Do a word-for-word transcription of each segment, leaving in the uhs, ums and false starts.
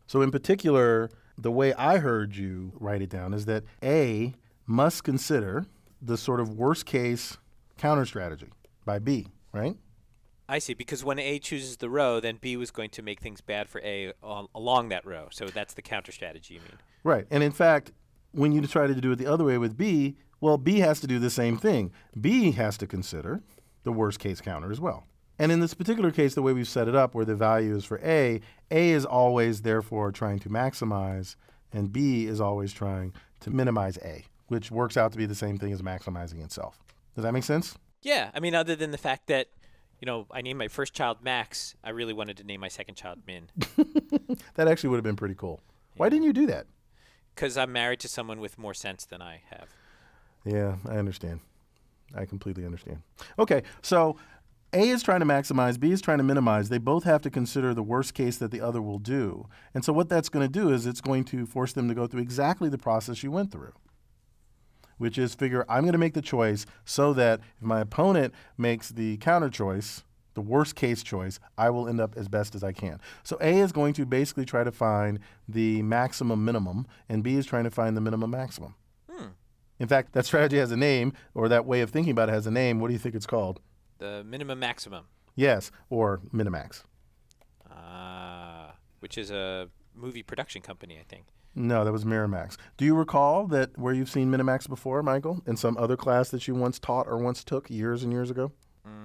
So in particular, the way I heard you write it down is that A must consider the sort of worst case counter strategy by B, right? I see, because when A chooses the row, then B was going to make things bad for A al along that row. So that's the counter strategy you mean. Right. And in fact, when you try to do it the other way with B, well, B has to do the same thing. B has to consider the worst case counter as well. And in this particular case, the way we've set it up, where the value is for A, A is always therefore trying to maximize, and B is always trying to minimize A, which works out to be the same thing as maximizing itself. Does that make sense? Yeah. I mean, other than the fact that, you know, I named my first child Max, I really wanted to name my second child Min. That actually would have been pretty cool. Yeah. Why didn't you do that? Because I'm married to someone with more sense than I have. Yeah, I understand. I completely understand. Okay, so A is trying to maximize, B is trying to minimize. They both have to consider the worst case that the other will do. And so what that's going to do is it's going to force them to go through exactly the process you went through, which is figure I'm going to make the choice so that if my opponent makes the counter choice, the worst case choice, I will end up as best as I can. So A is going to basically try to find the maximum minimum, and B is trying to find the minimum maximum. Hmm. In fact, that strategy has a name, or that way of thinking about it has a name. What do you think it's called? The minimum maximum. Yes, or Minimax. Ah, uh, which is a movie production company, I think. No, that was Minimax. Do you recall that where you've seen Minimax before, Michael, in some other class that you once taught or once took years and years ago?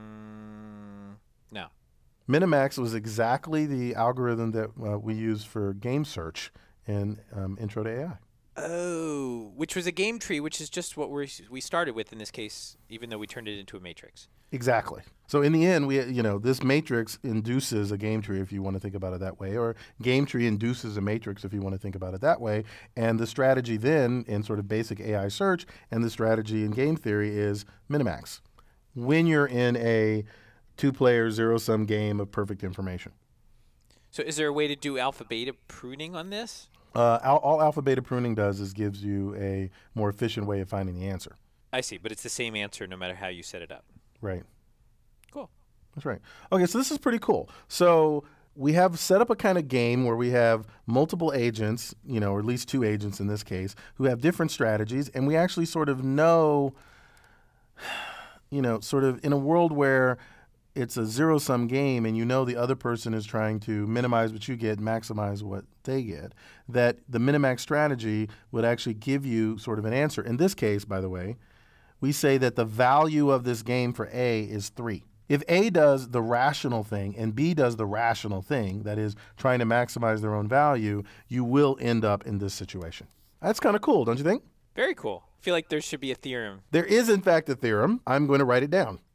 Mm, no. Minimax was exactly the algorithm that uh, we use for game search in um, Intro to A I. Oh, which was a game tree, which is just what we we started with in this case, even though we turned it into a matrix. Exactly. So in the end, we you know this matrix induces a game tree if you want to think about it that way, or game tree induces a matrix if you want to think about it that way. And the strategy then in sort of basic A I search and the strategy in game theory is Minimax. When you're in a two-player zero-sum game of perfect information. So is there a way to do alpha beta pruning on this? Uh, all, all alpha beta pruning does is gives you a more efficient way of finding the answer. I see, but it's the same answer no matter how you set it up. Right. Cool. That's right. Okay, so this is pretty cool. So we have set up a kind of game where we have multiple agents, you know, or at least two agents in this case, who have different strategies, and we actually sort of know, you know, sort of in a world where it's a zero-sum game and you know the other person is trying to minimize what you get, maximize what they get, that the Minimax strategy would actually give you sort of an answer. In this case, by the way, we say that the value of this game for A is three. If A does the rational thing and B does the rational thing, that is trying to maximize their own value, you will end up in this situation. That's kind of cool, don't you think? Very cool. I feel like there should be a theorem. There is, in fact, a theorem. I'm going to write it down.